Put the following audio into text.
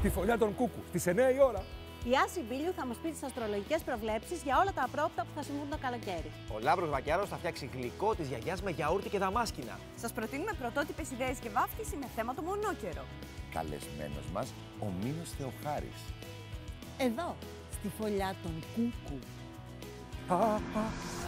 στη φωλιά των Κούκου, στις 9 η ώρα. Η Άση Μπίλιου θα μας πει τις αστρολογικές προβλέψεις για όλα τα απρόπτα που θα συμβούν το καλοκαίρι. Ο Λάμπρος Βακιάρος θα φτιάξει γλυκό της γιαγιάς με γιαούρτι και δαμάσκηνα. Σας προτείνουμε πρωτότυπες ιδέες και βάφτιση με θέμα το μονόκερο. Καλεσμένος μας, ο Μίνος Θεοχάρης. Εδώ, στη φωλιά των Κούκου.